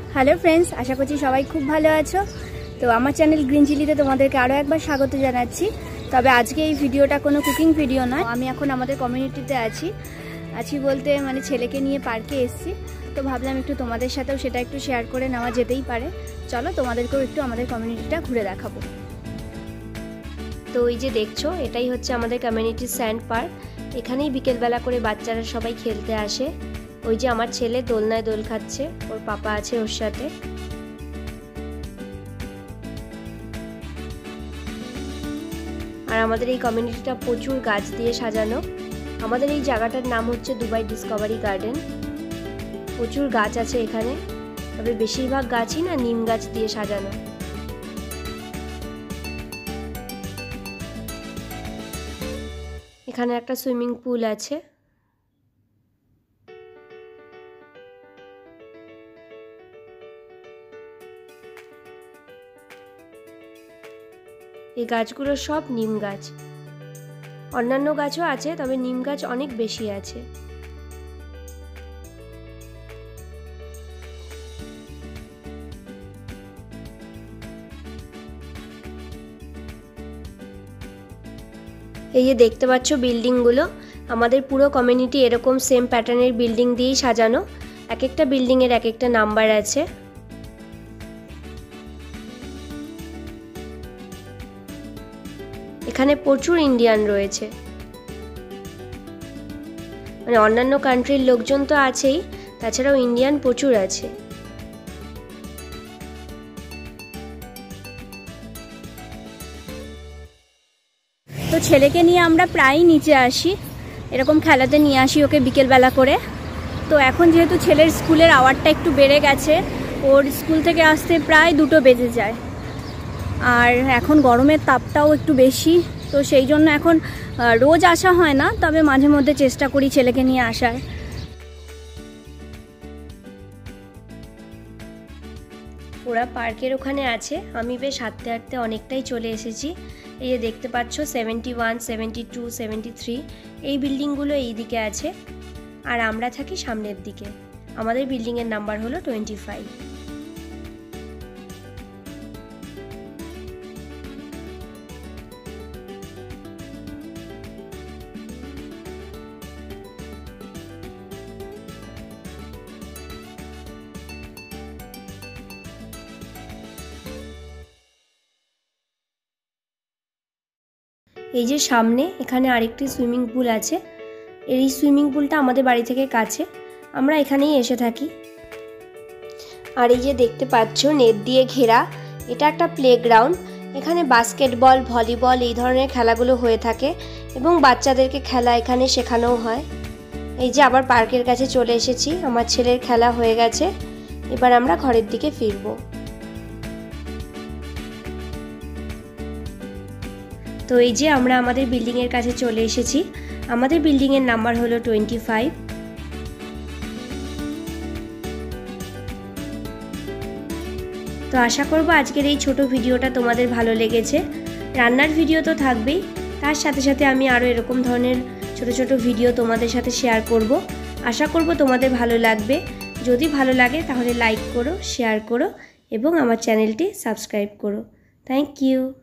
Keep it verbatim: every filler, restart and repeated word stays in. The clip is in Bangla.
हेलो फ्रेंड्स, आशा करছি সবাই খুব ভালো আছো। তো আমার চ্যানেল গ্রিন চিলিতে তোমাদেরকে আরও একবার স্বাগত জানাচ্ছি। তবে আজকে এই ভিডিওটা কোনো কুকিং ভিডিও নয়। আমি এখন আমাদের কমিউনিটিতে আছি আছি বলতে মানে ছেলেকে নিয়ে পার্কে এসেছি। তো ভাবলাম একটু তোমাদের সাথেও সেটা একটু শেয়ার করে নেওয়া যেতেই পারে। চলো তোমাদেরকেও একটু আমাদের কমিউনিটিটা ঘুরে দেখাবো। তো এই যে দেখছো, এটাই হচ্ছে আমাদের কমিউনিটির স্যান্ড পার্ক। এখানেই বিকেলবেলা করে বাচ্চারা সবাই খেলতে আসে। ওই যে আমার ছেলে দোলনায় দোল খাচ্ছে, ওর পাপা আছে ওর সাথে। আর আমাদের এই কমিউনিটিটা প্রচুর গাছ দিয়ে সাজানো। আমাদের এই জায়গাটার নাম হচ্ছে দুবাই ডিসকভারি গার্ডেন। প্রচুর গাছ আছে এখানে, তবে বেশিরভাগ গাছই না নিম গাছ দিয়ে সাজানো। এখানে একটা সুইমিং পুল আছে। এই গাছগুলো সব নিম গাছ। অন্যান্য গাছও আছে, তবে নিম গাছ অনেক বেশি আছে। এই যে দেখতে পাচ্ছ বিল্ডিংগুলো, আমাদের পুরো কমিউনিটি এরকম সেম প্যাটার্নের বিল্ডিং দিয়েই সাজানো। এক একটা বিল্ডিংয়ের এক একটা নাম্বার আছে। এখানে প্রচুর ইন্ডিয়ান রয়েছে, মানে অন্যান্য কান্ট্রির লোকজন তো আছেই, তাছাড়াও ইন্ডিয়ান প্রচুর আছে। তো ছেলেকে নিয়ে আমরা প্রায়ই নিচে আসি, এরকম খেলাতে নিয়ে আসি ওকে বিকেলবেলা করে। তো এখন যেহেতু ছেলের স্কুলের আওয়ারটা একটু বেড়ে গেছে, ওর স্কুল থেকে আসতে প্রায় দুটো বেজে যায়। আর এখন গরমের তাপটাও একটু বেশি, তো সেই জন্য এখন রোজ আসা হয় না, তবে মাঝে মধ্যে চেষ্টা করি ছেলেকে নিয়ে আসার। ওরা পার্কের ওখানে আছে, আমি বেশ হাঁটতে হাঁটতে অনেকটাই চলে এসেছি। এই যে দেখতে পাচ্ছ seventy one seventy two seventy three এই বিল্ডিংগুলো এই দিকে আছে, আর আমরা থাকি সামনের দিকে। আমাদের বিল্ডিংয়ের নাম্বার হলো টোয়েন্টি ফাইভ। এই যে সামনে এখানে আরেকটি সুইমিং পুল আছে। এই সুইমিং পুলটা আমাদের বাড়ি থেকে কাছে, আমরা এখানেই এসে থাকি। আর এই যে দেখতে পাচ্ছ নেট দিয়ে ঘেরা, এটা একটা প্লেগ্রাউন্ড। এখানে বাস্কেটবল, ভলিবল এই ধরনের খেলাগুলো হয়ে থাকে এবং বাচ্চাদেরকে খেলা এখানে শেখানোও হয়। এই যে আবার পার্কের কাছে চলে এসেছি, আমার ছেলের খেলা হয়ে গেছে, এবার আমরা ঘরের দিকে ফিরবো। তো এই যে আমরা আমাদের বিল্ডিংয়ের কাছে চলে এসেছি। আমাদের বিল্ডিংয়ের নাম্বার হলো টোয়েন্টি ফাইভ। তো আশা করব আজকের এই ছোট ভিডিওটা তোমাদের ভালো লেগেছে। রান্নার ভিডিও তো থাকবেই, তার সাথে সাথে আমি আরও এরকম ধরনের ছোট ছোট ভিডিও তোমাদের সাথে শেয়ার করব। আশা করব তোমাদের ভালো লাগবে। যদি ভালো লাগে তাহলে লাইক করো, শেয়ার করো এবং আমার চ্যানেলটি সাবস্ক্রাইব করো। Thank you.